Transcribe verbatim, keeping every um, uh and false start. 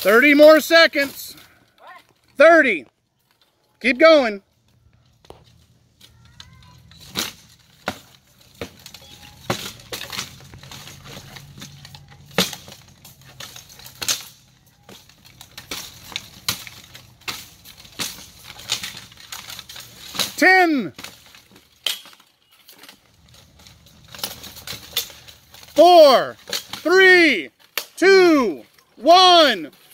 thirty more seconds. thirty. Keep going. ten. Four, three, two, one.